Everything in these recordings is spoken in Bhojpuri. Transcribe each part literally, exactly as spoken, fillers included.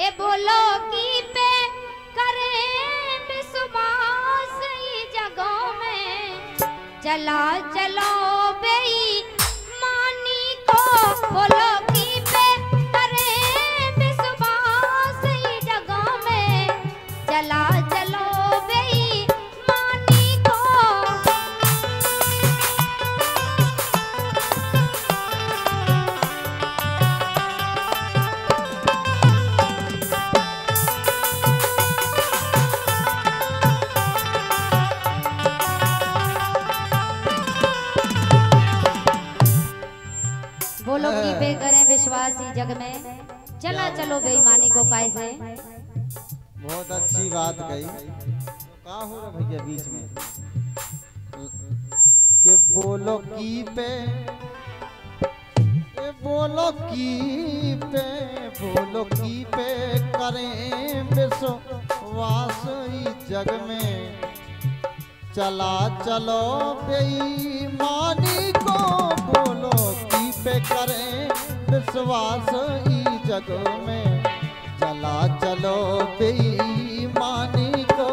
ए बोलो की पे करे विश्वास जगहों में चला चलो बेई मानी को बोलो की पे करे विश्वास जगहों में चला चलो बेई मानी को। बोलो की पे करें विश्वास ही जग में चला चलो बेईमानी को कैसे। बहुत अच्छी बात कही। कहाँ हो रहा भैया बीच में कि बोलो की पे ए बोलो की पे बोलो की पे करें विश्वास इस जग में चला चलो बेईमानी को बोलो की पे करें विश्वास इस जग में चला चलो बेईमानी को।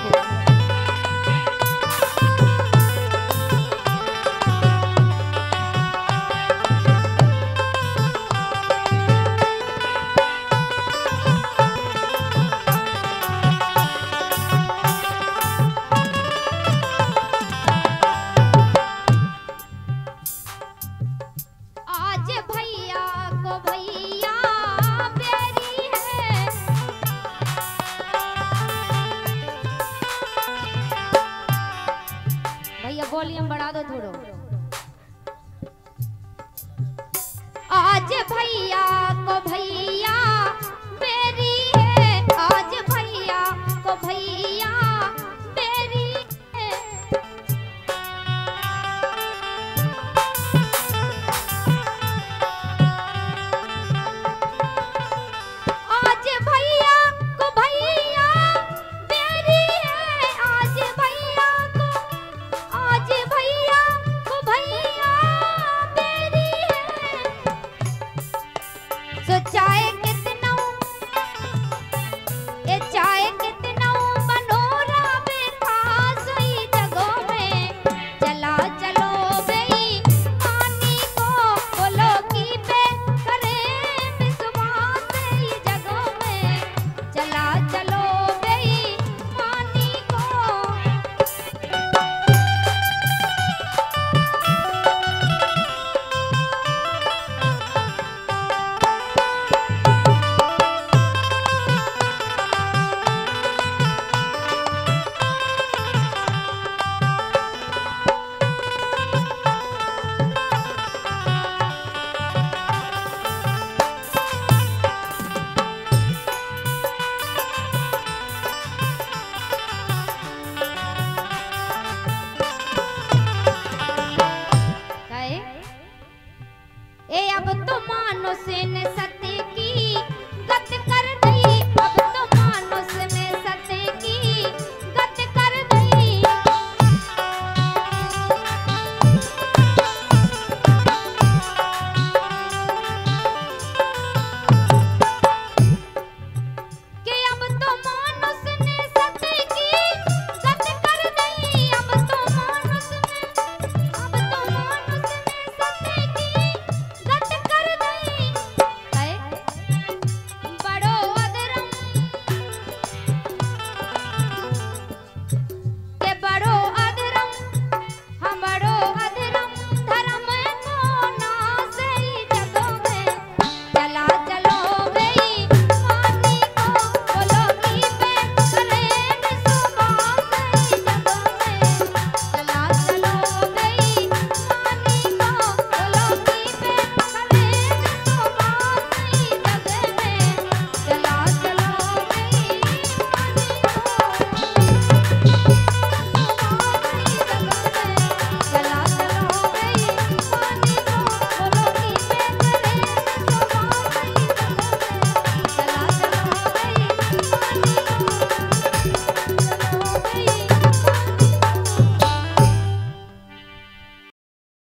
आज भैया को भैया प्यारी है भैया वॉल्यूम बढ़ा दो थोड़ो। आज भैया को भैया प्यारी है आज भैया को भैया